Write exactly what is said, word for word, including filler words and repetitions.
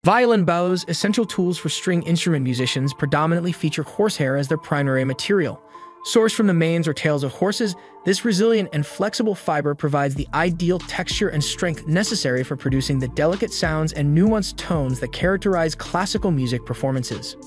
Violin bows, essential tools for string instrument musicians, predominantly feature horsehair as their primary material. Sourced from the manes or tails of horses, this resilient and flexible fiber provides the ideal texture and strength necessary for producing the delicate sounds and nuanced tones that characterize classical music performances.